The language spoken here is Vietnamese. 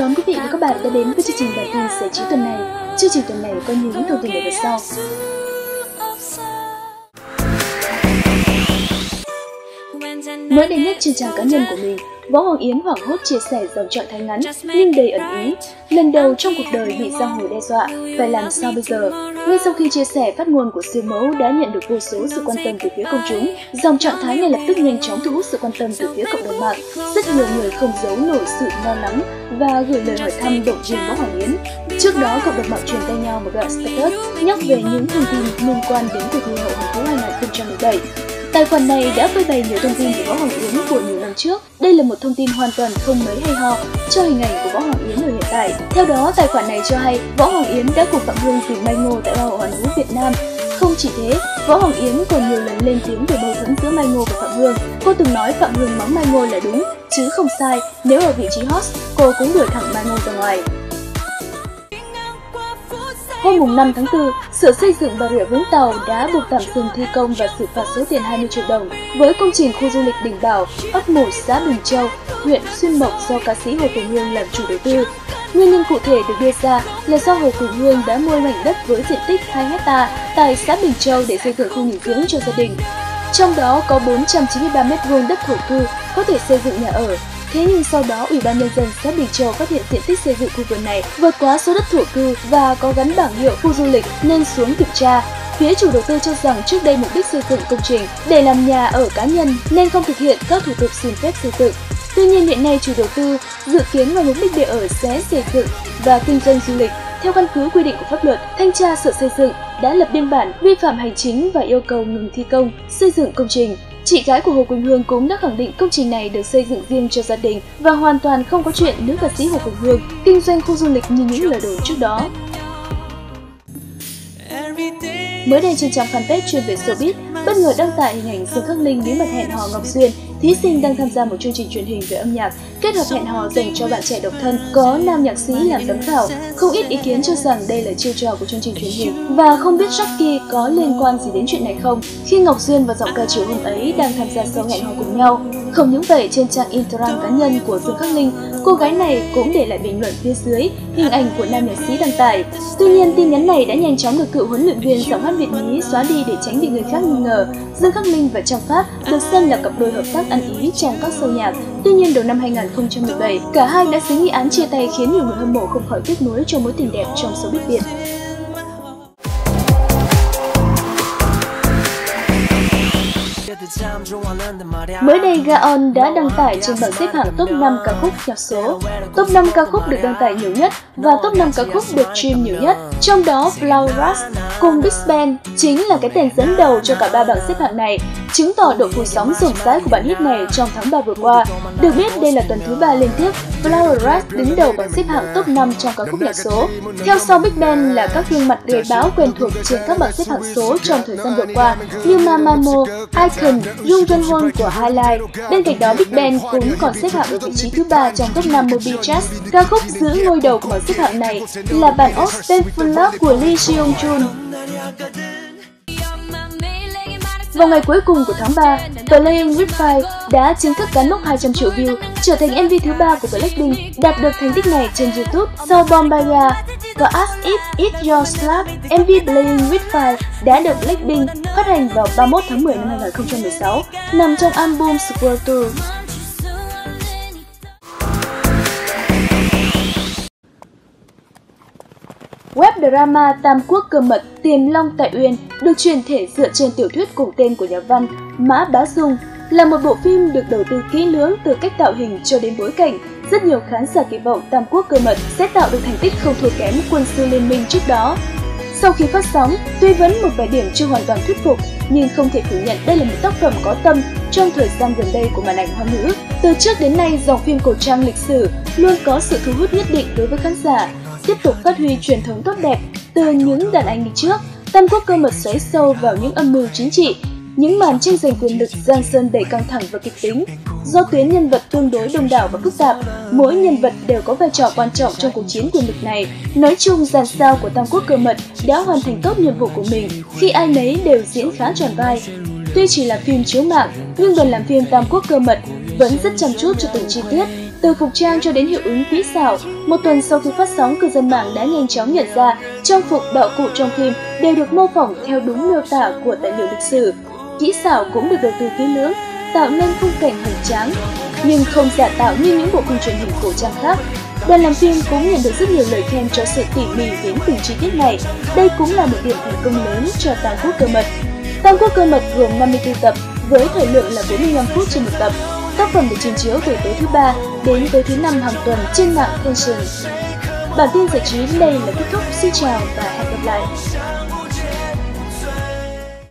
đón quý vị và các bạn đã đến với chương trình bản tin giải trí tuần này. Chương trình tuần này có những thông tin nổi bật sau. Mới đây nhất trên trang cá nhân của mình, Võ Hoàng Yến hoảng hốt chia sẻ dòng trạng thái ngắn nhưng đầy ẩn ý. Lần đầu trong cuộc đời bị giang hồ đe dọa, phải làm sao bây giờ? Ngay sau khi chia sẻ, phát ngôn của siêu mẫu đã nhận được vô số sự quan tâm từ phía công chúng. Dòng trạng thái này lập tức nhanh chóng thu hút sự quan tâm từ phía cộng đồng mạng. Rất nhiều người không giấu nổi sự lo lắng và gửi lời hỏi thăm động viên Võ Hoàng Yến. Trước đó, cộng đồng mạng truyền tay nhau một đoạn status nhắc về những thông tin liên quan đến cuộc thi Hậu Hoàn Vũ 2017. Tài khoản này đã phơi bày nhiều thông tin về Võ Hoàng Yến của nhiều năm trước. Đây là một thông tin hoàn toàn không mấy hay ho cho hình ảnh của Võ Hoàng Yến ở hiện tại. Theo đó, tài khoản này cho hay Võ Hoàng Yến đã cùng Phạm Hương tìm Mai Ngô tại Hoa hậu Hoàn Vũ Việt Nam. Không chỉ thế, Võ Hoàng Yến còn nhiều lần lên tiếng về mâu thuẫn giữa Mai Ngô và Phạm Hương. Cô từng nói Phạm Hương mắng Mai Ngô là đúng, chứ không sai. Nếu ở vị trí host, cô cũng đuổi thẳng Mai Ngô ra ngoài. Hôm 5 tháng 4, Sở Xây dựng Bà Rịa Vũng Tàu đã buộc tạm dừng thi công và xử phạt số tiền 20 triệu đồng với công trình khu du lịch Đình Bảo, ấp 1 xã Bình Châu, huyện Xuyên Mộc do ca sĩ Hồ Quỳnh Hương làm chủ đầu tư. Nguyên nhân cụ thể được đưa ra là do Hồ Quỳnh Hương đã mua mảnh đất với diện tích 2 hecta tại xã Bình Châu để xây dựng khu nghỉ dưỡng cho gia đình. Trong đó có 493 m² đất thổ cư có thể xây dựng nhà ở. Thế nhưng sau đó, Ủy ban Nhân dân xã Bình Châu phát hiện diện tích xây dựng khu vườn này vượt quá số đất thổ cư và có gắn bảng hiệu khu du lịch nên xuống kiểm tra. Phía chủ đầu tư cho rằng trước đây mục đích xây dựng công trình để làm nhà ở cá nhân nên không thực hiện các thủ tục xin phép xây dựng. Tuy nhiên hiện nay chủ đầu tư dự kiến ngoài mục đích để ở sẽ xây dựng và kinh doanh du lịch. Theo căn cứ quy định của pháp luật, thanh tra Sở Xây dựng đã lập biên bản vi phạm hành chính và yêu cầu ngừng thi công, xây dựng công trình. Chị gái của Hồ Quỳnh Hương cũng đã khẳng định công trình này được xây dựng riêng cho gia đình và hoàn toàn không có chuyện nữ ca sĩ Hồ Quỳnh Hương kinh doanh khu du lịch như những lời đồn trước đó. Mới đây trên trang fanpage chuyên về showbiz, bất ngờ đăng tải hình ảnh Dương Khắc Linh bí mật hẹn hò Ngọc Duyên, thí sinh đang tham gia một chương trình truyền hình về âm nhạc, kết hợp hẹn hò dành cho bạn trẻ độc thân, có nam nhạc sĩ làm giám khảo. Không ít ý kiến cho rằng đây là chiêu trò của chương trình truyền hình và không biết Jackie có liên quan gì đến chuyện này không, khi Ngọc Duyên và giọng ca chiều hôm ấy đang tham gia show hẹn hò cùng nhau. Không những vậy, trên trang Instagram cá nhân của Dương Khắc Linh, cô gái này cũng để lại bình luận phía dưới hình ảnh của nam nhạc sĩ đăng tải. Tuy nhiên, tin nhắn này đã nhanh chóng được cựu huấn luyện viên giọng hát Việt nhí xóa đi để tránh bị người khác nghi ngờ. Dương Khắc Linh và Trang Pháp được xem là cặp đôi hợp tác ăn ý trong các show nhạc. Tuy nhiên, đầu năm 2017, cả hai đã dính nghi án chia tay khiến nhiều người hâm mộ không khỏi tiếc nuối cho mối tình đẹp trong showbiz Việt. Mới đây, Gaon đã đăng tải trên bảng xếp hạng top 5 ca khúc nhạc số. Top 5 ca khúc được đăng tải nhiều nhất và top 5 ca khúc được stream nhiều nhất. Trong đó, Flower Rush cùng Big Bang chính là cái tên dẫn đầu cho cả ba bảng xếp hạng này, chứng tỏ độ phủ sóng rộng rãi của bản hit này trong tháng 3 vừa qua. Được biết, đây là tuần thứ 3 liên tiếp Flower Rush đứng đầu bảng xếp hạng top 5 trong ca khúc nhạc số. Theo sau Big Bang là các gương mặt gây báo quen thuộc trên các bảng xếp hạng số trong thời gian vừa qua như Mamamoo, Icon, Jung Jun Hoon của Highlight. Bên cạnh đó, Big Bang cũng còn xếp hạng ở vị trí thứ 3 trong top 5 Mobile Charts. Ca khúc giữ ngôi đầu của bảng xếp hạng này là bản Off Painful Love của Lee Seung Jun. Vào ngày cuối cùng của tháng 3, Playing With Fire đã chính thức cán mốc 200 triệu view, trở thành MV thứ 3 của Blackpink đạt được thành tích này trên YouTube sau Bombaya và As If It's Your Slap. MV Playing With Fire đã được Blackpink phát hành vào 31 tháng 10 năm 2016, nằm trong album Square Tour. Web drama Tam Quốc Cơ Mật Tiềm Long Tại Uyên được truyền thể dựa trên tiểu thuyết cùng tên của nhà văn Mã Bá Dung, là một bộ phim được đầu tư kỹ lưỡng từ cách tạo hình cho đến bối cảnh. Rất nhiều khán giả kỳ vọng Tam Quốc Cơ Mật sẽ tạo được thành tích không thua kém Quân sư Liên minh trước đó. Sau khi phát sóng, tuy vẫn một vài điểm chưa hoàn toàn thuyết phục, nhưng không thể phủ nhận đây là một tác phẩm có tâm trong thời gian gần đây của màn ảnh Hoa ngữ. Từ trước đến nay, dòng phim cổ trang lịch sử luôn có sự thu hút nhất định đối với khán giả. Tiếp tục phát huy truyền thống tốt đẹp từ những đàn anh đi trước, Tam Quốc Cơ Mật xoáy sâu vào những âm mưu chính trị, những màn tranh giành quyền lực giang sơn đầy căng thẳng và kịch tính. Do tuyến nhân vật tương đối đông đảo và phức tạp, mỗi nhân vật đều có vai trò quan trọng trong cuộc chiến quyền lực này. Nói chung, dàn sao của Tam Quốc Cơ Mật đã hoàn thành tốt nhiệm vụ của mình khi ai nấy đều diễn khá tròn vai. Tuy chỉ là phim chiếu mạng, nhưng đoàn làm phim Tam Quốc Cơ Mật vẫn rất chăm chút cho từng chi tiết. Từ phục trang cho đến hiệu ứng kỹ xảo, một tuần sau khi phát sóng, cư dân mạng đã nhanh chóng nhận ra trang phục đạo cụ trong phim đều được mô phỏng theo đúng miêu tả của tài liệu lịch sử. Kỹ xảo cũng được đầu tư kỹ lưỡng, tạo nên khung cảnh hoành tráng, nhưng không giả tạo như những bộ phim truyền hình cổ trang khác. Đoàn làm phim cũng nhận được rất nhiều lời khen cho sự tỉ mỉ đến từng chi tiết này. Đây cũng là một điểm thành công lớn cho Tam Quốc Cơ Mật. Tam Quốc Cơ Mật gồm 54 tập với thời lượng là 45 phút trên một tập. Tác phẩm được trình chiếu từ tối thứ 3 đến tối thứ 5 hàng tuần trên mạng Tencent. Bản tin giải trí đây là kết thúc. Xin chào và hẹn gặp lại!